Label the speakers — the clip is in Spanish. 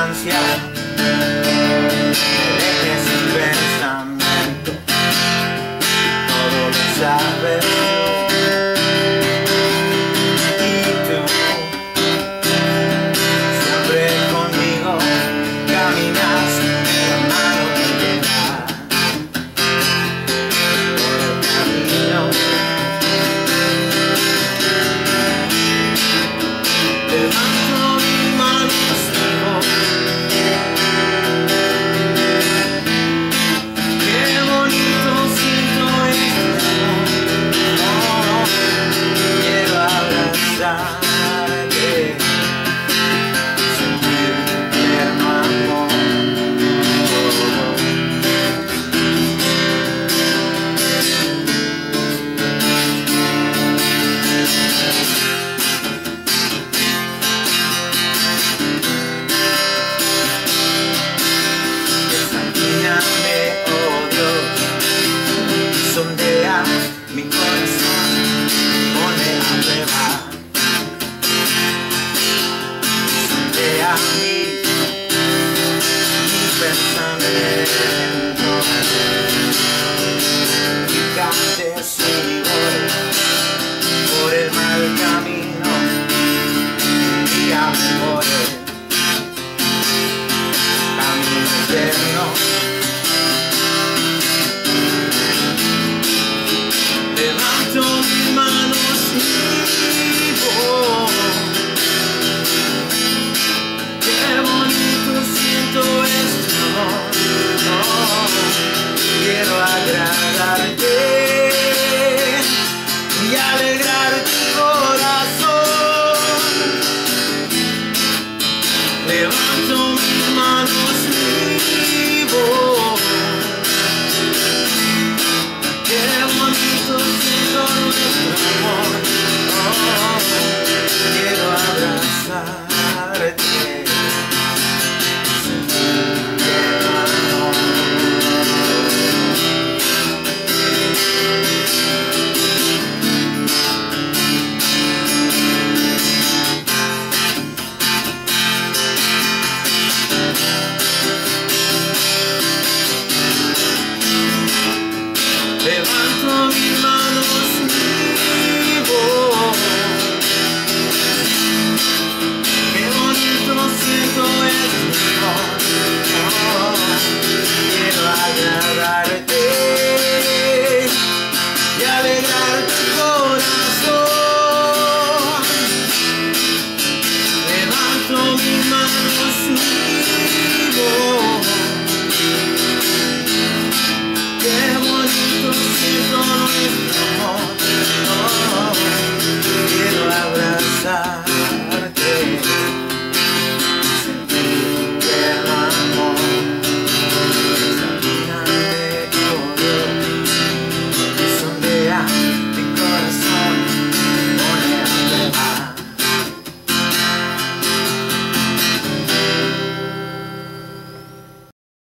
Speaker 1: distancia, me dejes sin pensamiento, todo lo sabes. Y tú, siempre conmigo, caminas la mano que te da por el camino. Levanto mi mano y sigo. Qué bonito siento este amor. Quiero abrazarte, sentir tu tierno amor. Examíname, oh Dios, sondea mi corazón, ponme a prueba. Sondea mi pensamiento, fíjate si voy por el mal camino, guíame por el camino eterno. Levanto mis manos y voy. Qué bonito siento este amor. Quiero agradarte y alegrar tu corazón. Levanto mis manos y voy.